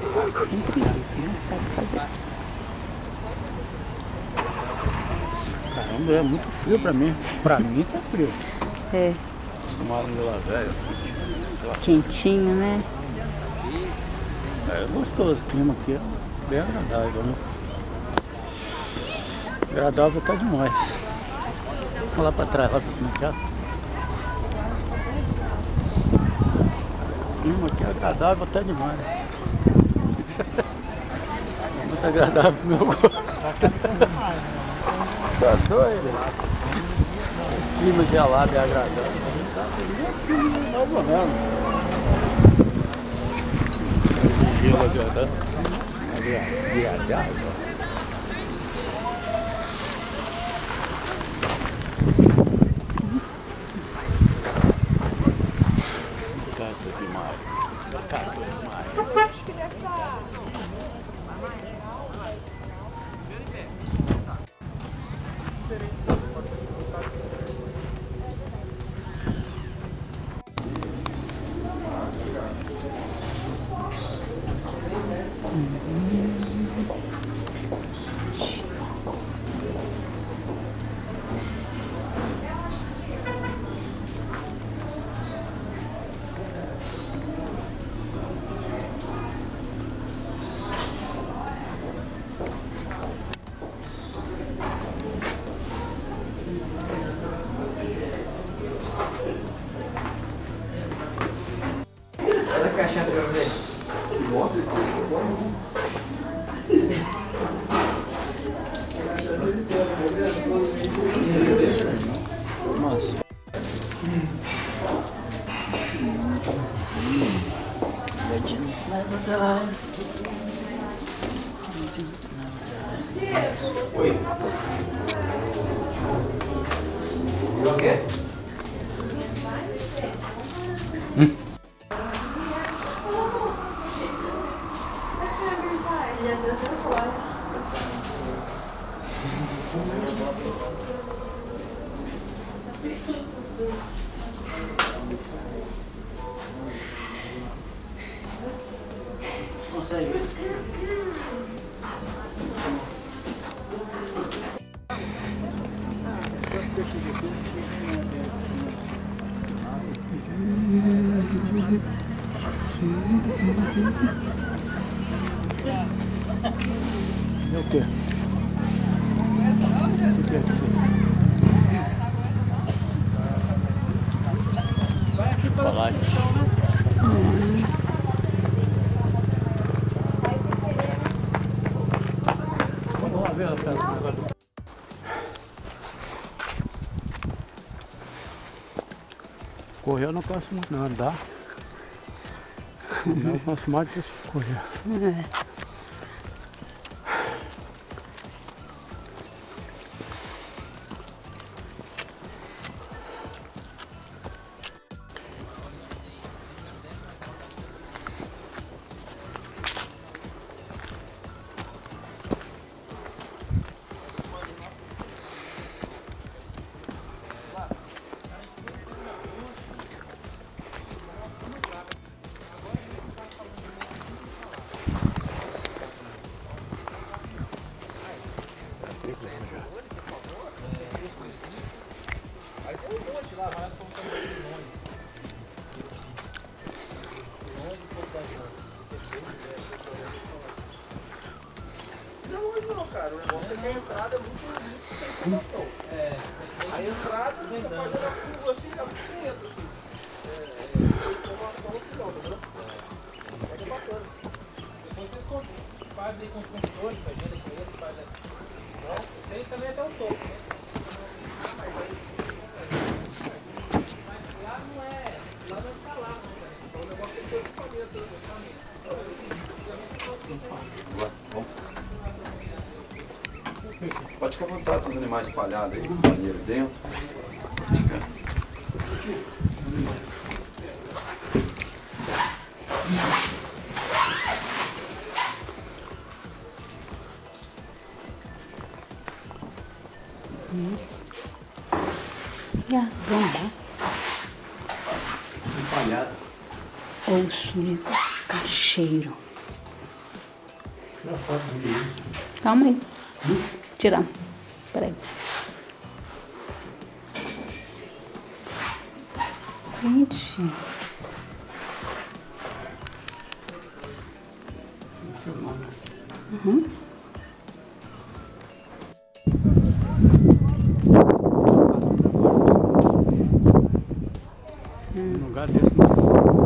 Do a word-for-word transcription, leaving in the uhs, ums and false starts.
Acho que tem preguiça, mas sabe fazer. Caramba, é muito frio pra mim. Pra mim tá frio. É. Acostumado em Vila Velha. Quentinho, né? É gostoso, o clima aqui é bem agradável, né? Agradável tá demais. Vamos lá pra trás, lá pra como é que é. O clima aqui é agradável até demais. Muito agradável pro meu gosto. Tá doido? Esse clima gelado é agradável. Tá mais ou menos. Gelo agradável. Agradável. Casa demais. Casa demais. Cachaça pra ver. Nossa. Oi. O quê? Hum. Consegue? É o quê? O que é isso? Chocolate. Vamos lá ver a casa do negócio. Correr eu não canso muito não, andar. Andar eu canso mais do que correr. É. Não, cara, o negócio é que a entrada é muito, muito sem informação. É, a entrada, você pode olhar por você e você entra, assim. É, é, informação no final, entendeu? É que é bacana. Depois vocês fazem com os consultores, fazendo com eles, fazem. Não, tem também até o topo, né? Ah, mas aí. Mas lá não é. Lá não está lá, né? Então o negócio tem que ter equipamento, equipamento. Pode ficar à vontade com os animais espalhados aí, com o banheiro dentro. Isso. E a gambá. Espalhado. Ou suricacheiro. Tira foto do vídeo. Calma aí. Tirar. Peraí. Gente. Filmando. Uhum. Um lugar desse não.